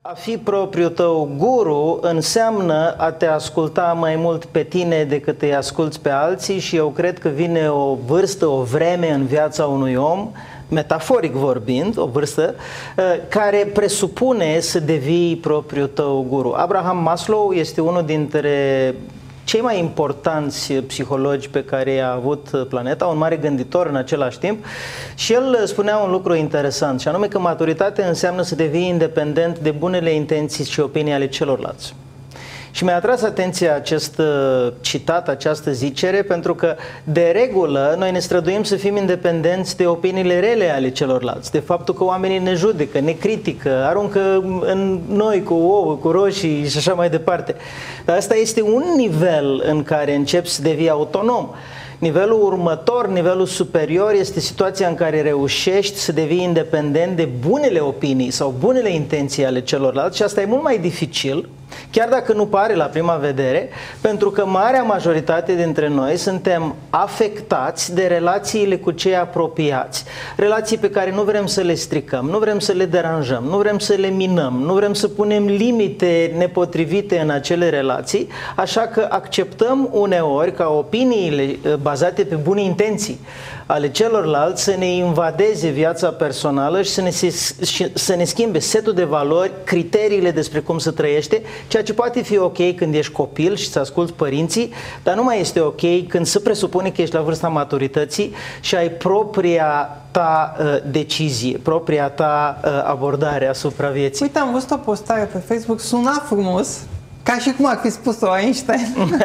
A fi propriul tău guru înseamnă a te asculta mai mult pe tine decât îi asculți pe alții și eu cred că vine o vârstă, o vreme în viața unui om, metaforic vorbind, o vârstă, care presupune să devii propriul tău guru. Abraham Maslow este unul dintre cei mai importanți psihologi pe care i-a avut planeta, un mare gânditor în același timp, și el spunea un lucru interesant, și anume că maturitatea înseamnă să devii independent de bunele intenții și opinii ale celorlalți. Și mi-a atras atenția acest citat, această zicere, pentru că de regulă noi ne străduim să fim independenți de opiniile rele ale celorlalți, de faptul că oamenii ne judecă, ne critică, aruncă în noi cu ouă, cu roșii și așa mai departe. Dar asta este un nivel în care începi să devii autonom. Nivelul următor, nivelul superior, este situația în care reușești să devii independent de bunele opinii sau bunele intenții ale celorlalți, și asta e mult mai dificil, chiar dacă nu pare la prima vedere, pentru că marea majoritate dintre noi suntem afectați de relațiile cu cei apropiați. Relații pe care nu vrem să le stricăm, nu vrem să le deranjăm, nu vrem să le minăm, nu vrem să punem limite nepotrivite în acele relații, așa că acceptăm uneori ca opiniile bazate pe bune intenții ale celorlalți să ne invadeze viața personală și să ne schimbe setul de valori, criteriile despre cum se trăiește, ceea ce poate fi ok când ești copil și să asculți părinții, dar nu mai este ok când se presupune că ești la vârsta maturității și ai propria ta decizie, propria ta abordare asupra vieții. Uite, am văzut o postare pe Facebook, suna frumos, ca și cum ar fi spus-o Einstein.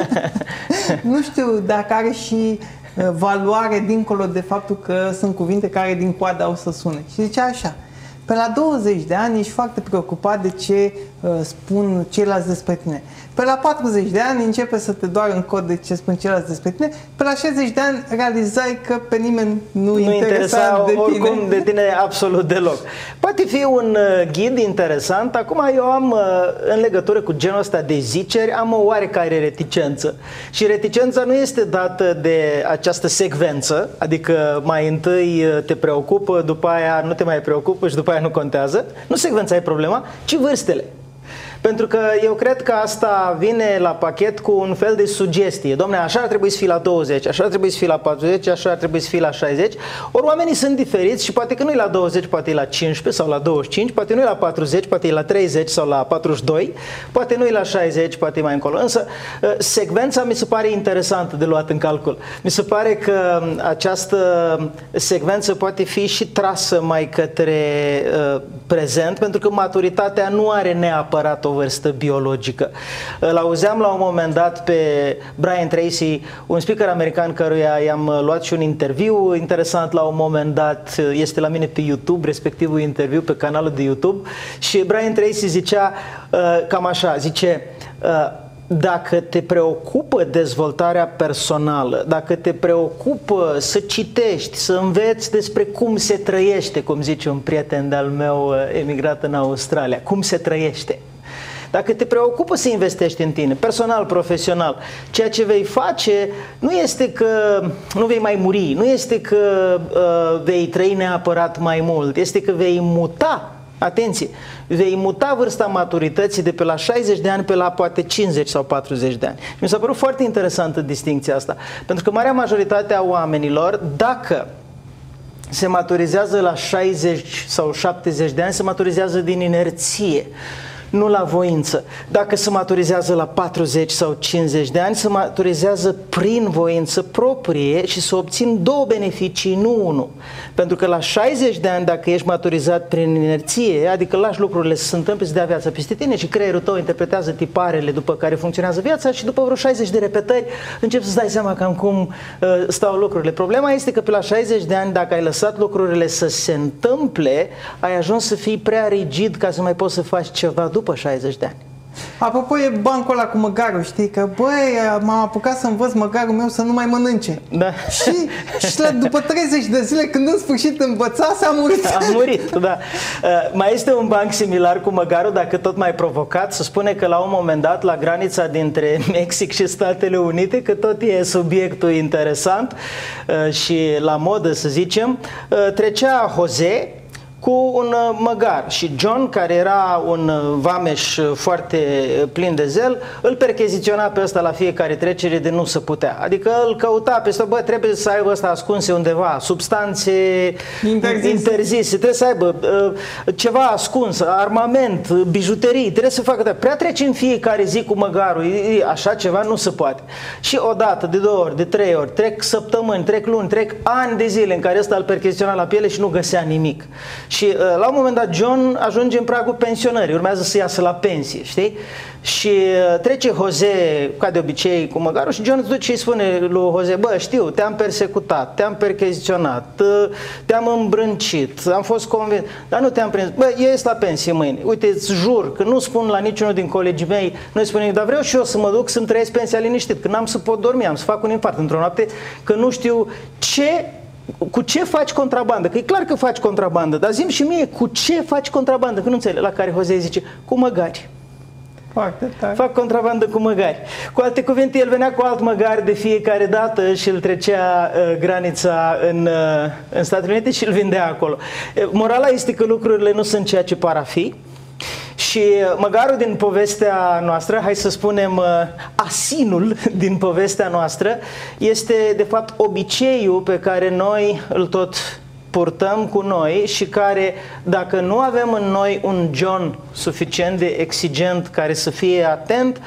Nu știu dacă are și valoare dincolo de faptul că sunt cuvinte care din coadă o să sune. Și zicea așa: pe la 20 de ani ești foarte preocupat de ce spun ceilalți despre tine. Pe la 40 de ani începe să te doară în cod de ce spun ceilalți despre tine. Pe la 60 de ani realizai că pe nimeni nu interesa de tine. Oricum de tine absolut deloc. Poate fi un ghid interesant. Acum eu am, în legătură cu genul ăsta de ziceri, am o oarecare reticență. Și reticența nu este dată de această secvență, adică mai întâi te preocupă, după aia nu te mai preocupă și după aia nu contează. Nu secvența e problema, ci vârstele. Pentru că eu cred că asta vine la pachet cu un fel de sugestie. Dom'le, așa ar trebui să fii la 20, așa ar trebui să fii la 40, așa ar trebui să fii la 60. Ori oamenii sunt diferiți și poate că nu e la 20, poate e la 15 sau la 25, poate nu e la 40, poate e la 30 sau la 42, poate nu e la 60, poate e mai încolo. Însă secvența mi se pare interesantă de luat în calcul. Mi se pare că această secvență poate fi și trasă mai către prezent, pentru că maturitatea nu are neapărat o vârstă biologică. Îl auzeam la un moment dat pe Brian Tracy, un speaker american căruia i-am luat și un interviu interesant la un moment dat, este la mine pe YouTube, respectivul interviu pe canalul de YouTube, și Brian Tracy zicea cam așa, zice: dacă te preocupă dezvoltarea personală, dacă te preocupă să citești, să înveți despre cum se trăiește, cum zice un prieten de-al meu emigrat în Australia, cum se trăiește, dacă te preocupă să investești în tine, personal, profesional, ceea ce vei face nu este că nu vei mai muri, nu este că vei trăi neapărat mai mult, este că vei muta, atenție, vei muta vârsta maturității de pe la 60 de ani pe la poate 50 sau 40 de ani. Mi s-a părut foarte interesantă distincția asta, pentru că marea majoritate a oamenilor, dacă se maturizează la 60 sau 70 de ani, se maturizează din inerție, nu la voință. Dacă se maturizează la 40 sau 50 de ani, se maturizează prin voință proprie și să obțin două beneficii, nu unul. Pentru că la 60 de ani, dacă ești maturizat prin inerție, adică lași lucrurile să se întâmple, să dea viața peste tine și creierul tău interpretează tiparele după care funcționează viața și după vreo 60 de repetări începi să-ți dai seama cam cum stau lucrurile. Problema este că pe la 60 de ani, dacă ai lăsat lucrurile să se întâmple, ai ajuns să fii prea rigid ca să mai poți să faci ceva după 60 de ani. Apropo, e bancul ăla cu măgarul, știi? Că, băi, m-am apucat să învăț măgarul meu să nu mai mănânce. Da. Și după 30 de zile, când în sfârșit învățase, a murit. A murit, da. Mai este un banc similar cu măgarul, dacă tot mai provocat. Se spune că la un moment dat, la granița dintre Mexic și Statele Unite, că tot e subiectul interesant și la modă, să zicem, trecea Jose cu un măgar și John, care era un vameș foarte plin de zel, îl percheziționa pe ăsta la fiecare trecere de nu se putea. Adică îl căuta pe ăsta, bă, trebuie să aibă ăsta ascunse undeva, substanțe interzise, trebuie să aibă ceva ascuns, armament, bijuterii, trebuie să facă. Prea trece în fiecare zi cu măgarul, așa ceva nu se poate. Și odată, de 2 ori, de 3 ori, trec săptămâni, trec luni, trec ani de zile în care ăsta îl percheziționa la piele și nu găsea nimic. Și la un moment dat John ajunge în pragul pensionării, urmează să iasă la pensie, știi? Și trece Jose, ca de obicei, cu măgarul și John îți duce și îi spune lui Jose, bă, știu, te-am persecutat, te-am percheziționat, te-am îmbrâncit, am fost convins, dar nu te-am prins. Bă, eu ies la pensie mâine. Uite, îți jur că nu spun la niciunul din colegii mei, nu îi spune, dar vreau și eu să mă duc să-mi trăiesc pensia liniștit, că n-am să pot dormi, am să fac un infart într-o noapte, că nu știu cu ce faci contrabandă? Că e clar că faci contrabandă, dar zi-mi și mie cu ce faci contrabandă, că nu înțeleg. La care Jose zice, cu măgari. Foarte tare. Fac contrabandă cu măgari. Cu alte cuvinte, el venea cu alt măgar de fiecare dată și îl trecea granița în Statele Unite și îl vindea acolo. Morala este că lucrurile nu sunt ceea ce par a fi. Și măgarul din povestea noastră, hai să spunem asinul din povestea noastră, este de fapt obiceiul pe care noi îl tot purtăm cu noi și care, dacă nu avem în noi un John suficient de exigent care să fie atent,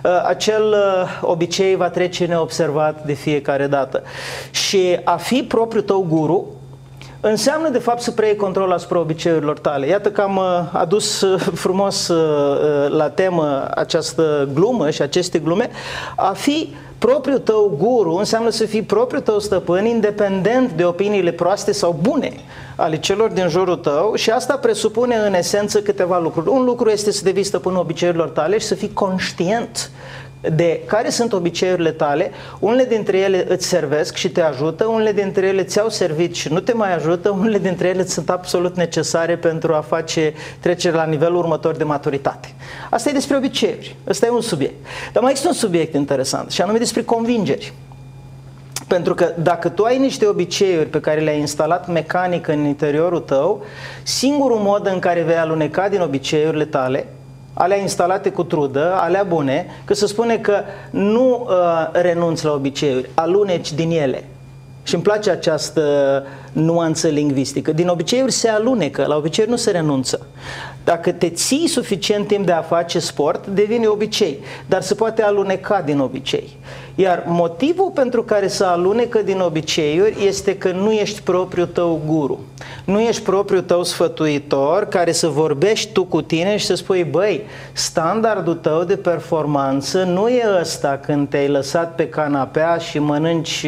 acel obicei va trece neobservat de fiecare dată. Și a fi propriul tău guru înseamnă de fapt să preiei control asupra obiceiurilor tale. Iată că am adus frumos la temă această glumă și aceste glume. A fi propriul tău guru înseamnă să fii propriul tău stăpân, independent de opiniile proaste sau bune ale celor din jurul tău, și asta presupune în esență câteva lucruri. Un lucru este să devii stăpânul obiceiurilor tale și să fii conștient de care sunt obiceiurile tale. Unele dintre ele îți servesc și te ajută, unele dintre ele ți-au servit și nu te mai ajută, unele dintre ele sunt absolut necesare pentru a face trecere la nivelul următor de maturitate. Asta e despre obiceiuri, ăsta e un subiect. Dar mai este un subiect interesant și anume despre convingeri. Pentru că dacă tu ai niște obiceiuri pe care le-ai instalat mecanic în interiorul tău, singurul mod în care vei aluneca din obiceiurile tale, alea instalate cu trudă, alea bune, că se spune că nu renunți la obiceiuri, aluneci din ele. Și îmi place această nuanță lingvistică. Din obiceiuri se alunecă, la obiceiuri nu se renunță. Dacă te ții suficient timp de a face sport, devine obicei, dar se poate aluneca din obicei. Iar motivul pentru care se alunecă din obiceiuri este că nu ești propriul tău guru. Nu ești propriul tău sfătuitor care să vorbești tu cu tine și să spui, băi, standardul tău de performanță nu e ăsta când te-ai lăsat pe canapea și mănânci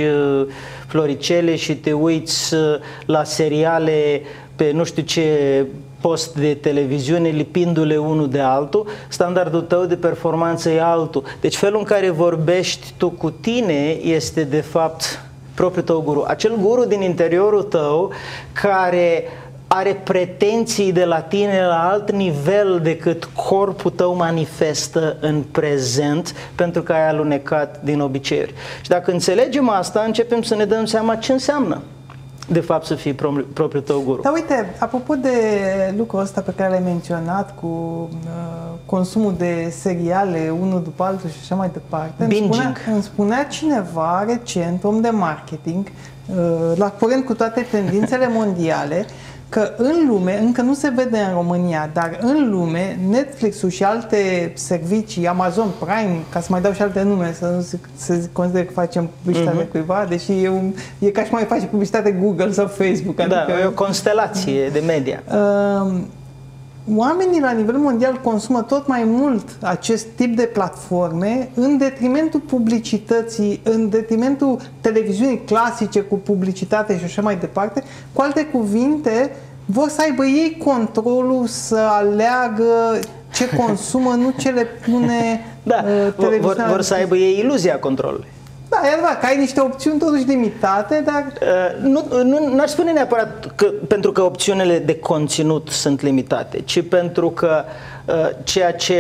floricele și te uiți la seriale pe nu știu ce post de televiziune lipindu-le unul de altul. Standardul tău de performanță e altul. Deci felul în care vorbești tu cu tine este de fapt propriul tău guru. Acel guru din interiorul tău care are pretenții de la tine la alt nivel decât corpul tău manifestă în prezent, pentru că ai alunecat din obiceiuri. Și dacă înțelegem asta, începem să ne dăm seama ce înseamnă de fapt să fii propriul tău guru. Dar uite, apropo de lucrul ăsta pe care l-ai menționat cu consumul de seriale unul după altul și așa mai departe, îmi spunea cineva recent, om de marketing, la curent cu toate tendințele mondiale, că în lume, încă nu se vede în România, dar în lume, Netflix-ul și alte servicii, Amazon Prime, ca să mai dau și alte nume, să nu se consider că facem publicitate cuiva, deși e ca și mai face publicitate Google sau Facebook. Da, adică e o constelație de media. Oamenii la nivel mondial consumă tot mai mult acest tip de platforme în detrimentul publicității, în detrimentul televiziunii clasice cu publicitate și așa mai departe. Cu alte cuvinte, vor să aibă ei controlul să aleagă ce consumă, nu ce le pune televiziunea. Vor să aibă ei iluzia controlului. Da, e adevărat că ai niște opțiuni totuși limitate, dar... Nu aș spune neapărat că pentru că opțiunile de conținut sunt limitate, ci pentru că ceea ce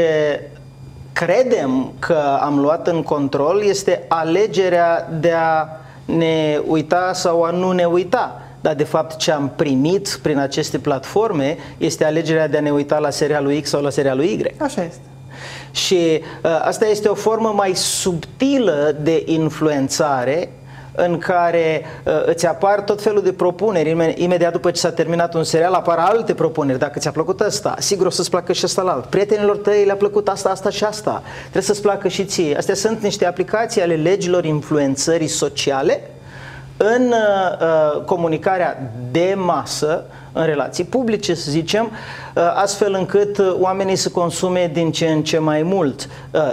credem că am luat în control este alegerea de a ne uita sau a nu ne uita dar de fapt ce am primit prin aceste platforme este alegerea de a ne uita la serialul X sau la serialul Y. Așa este. Și asta este o formă mai subtilă de influențare în care îți apar tot felul de propuneri. Imediat după ce s-a terminat un serial apar alte propuneri. Dacă ți-a plăcut ăsta, sigur o să-ți placă și ăsta la alt. Prietenilor tăi le-a plăcut asta, asta și asta. Trebuie să-ți placă și ție. Astea sunt niște aplicații ale legilor influențării sociale în comunicarea de masă, în relații publice, să zicem, astfel încât oamenii să consume din ce în ce mai mult.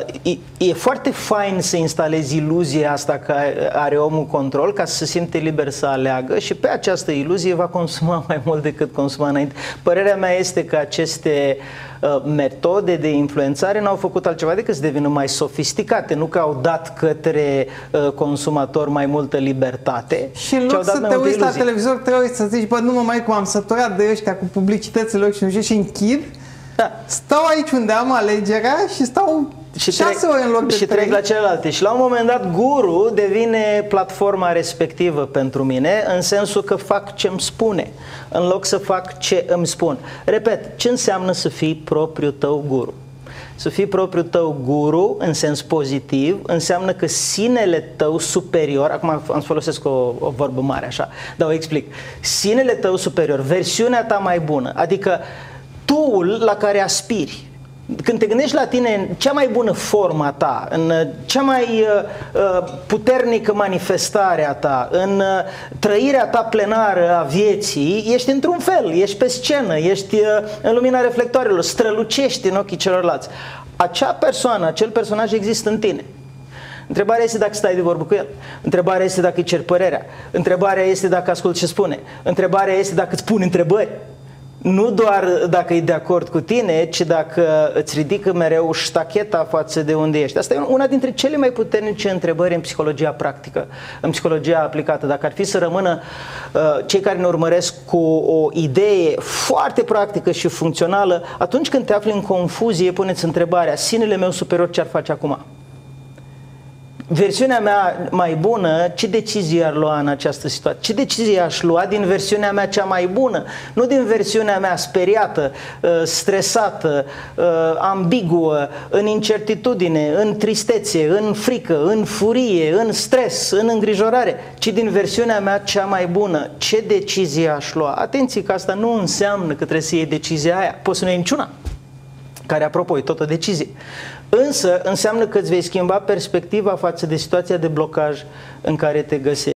E foarte fain să instalezi iluzia asta că are omul control, ca să se simte liber să aleagă și pe această iluzie va consuma mai mult decât consuma înainte. Părerea mea este că aceste metode de influențare n-au făcut altceva decât să devină mai sofisticate, nu că au dat către consumator mai multă libertate. Și în loc să te uiți la televizor, trebuie să zici, bă, nu mă mai cum am săturat de ăștia cu publicitățile lor și nu știu, și închid. Da. Stau aici unde am alegerea și stau 6 ore în loc de 3. Și trec la celelalte. Și la un moment dat Guru devine platforma respectivă pentru mine, în sensul că fac ce îmi spune, în loc să fac ce îmi spun. Repet, ce înseamnă să fii propriul tău guru? Să fii propriul tău guru, în sens pozitiv, înseamnă că sinele tău superior, acum am să folosesc o vorbă mare așa, dar o explic. Sinele tău superior, versiunea ta mai bună, adică tu-ul la care aspiri. Când te gândești la tine în cea mai bună forma ta, în cea mai puternică manifestare a ta, în trăirea ta plenară a vieții, ești într-un fel, ești pe scenă, ești în lumina reflectoarelor, strălucești în ochii celorlalți. Acea persoană, acel personaj există în tine. Întrebarea este dacă stai de vorbă cu el. Întrebarea este dacă îi ceri părerea. Întrebarea este dacă asculți ce spune. Întrebarea este dacă îți pun întrebări. Nu doar dacă e de acord cu tine, ci dacă îți ridică mereu ștacheta față de unde ești. Asta e una dintre cele mai puternice întrebări în psihologia practică, în psihologia aplicată. Dacă ar fi să rămână cei care ne urmăresc cu o idee foarte practică și funcțională, atunci când te afli în confuzie, puneți întrebarea: sinele meu superior ce ar face acum? Versiunea mea mai bună, ce decizie ar lua în această situație? Ce decizie aș lua din versiunea mea cea mai bună? Nu din versiunea mea speriată, stresată, ambiguă, în incertitudine, în tristețe, în frică, în furie, în stres, în îngrijorare, ci din versiunea mea cea mai bună. Ce decizie aș lua? Atenție că asta nu înseamnă că trebuie să iei decizia aia. Poți să nu iei niciuna, care, apropo, e tot o decizie. Însă înseamnă că îți vei schimba perspectiva față de situația de blocaj în care te găsești.